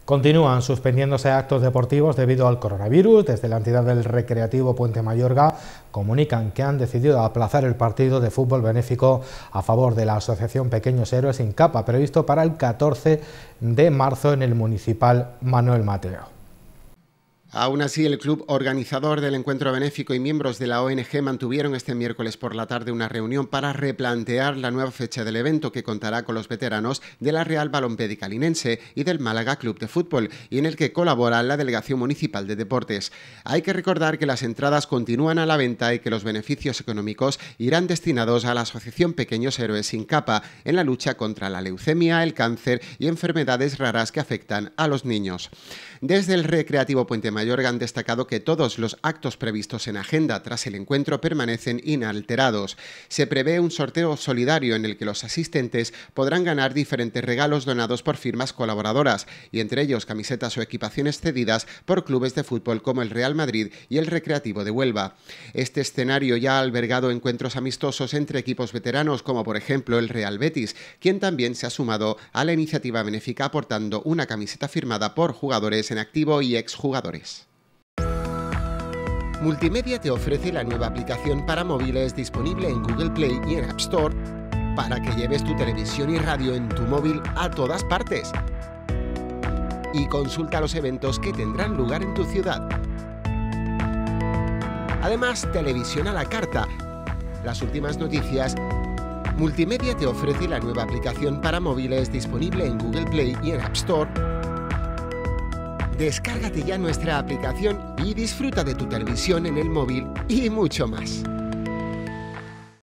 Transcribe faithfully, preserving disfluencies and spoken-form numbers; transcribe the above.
Continúan suspendiéndose actos deportivos debido al coronavirus. Desde la entidad del Recreativo Puente Mayorga comunican que han decidido aplazar el partido de fútbol benéfico a favor de la Asociación Pequeños Héroes Incapa, previsto para el catorce de marzo en el municipal Manuel Mateo. Aún así, el club organizador del encuentro benéfico y miembros de la O N G mantuvieron este miércoles por la tarde una reunión para replantear la nueva fecha del evento, que contará con los veteranos de la Real Balompédica Linense y del Málaga Club de Fútbol, y en el que colabora la Delegación Municipal de Deportes. Hay que recordar que las entradas continúan a la venta y que los beneficios económicos irán destinados a la Asociación Pequeños Héroes Incapa en la lucha contra la leucemia, el cáncer y enfermedades raras que afectan a los niños. Desde el Recreativo Puente Mayorga han destacado que todos los actos previstos en agenda tras el encuentro permanecen inalterados. Se prevé un sorteo solidario en el que los asistentes podrán ganar diferentes regalos donados por firmas colaboradoras, y entre ellos camisetas o equipaciones cedidas por clubes de fútbol como el Real Madrid y el Recreativo de Huelva. Este escenario ya ha albergado encuentros amistosos entre equipos veteranos, como por ejemplo el Real Betis, quien también se ha sumado a la iniciativa benéfica aportando una camiseta firmada por jugadores en activo y exjugadores. Multimedia te ofrece la nueva aplicación para móviles disponible en Google Play y en App Store para que lleves tu televisión y radio en tu móvil a todas partes. Y consulta los eventos que tendrán lugar en tu ciudad. Además, televisión a la carta, las últimas noticias. Multimedia te ofrece la nueva aplicación para móviles disponible en Google Play y en App Store. Descárgate ya nuestra aplicación y disfruta de tu televisión en el móvil y mucho más.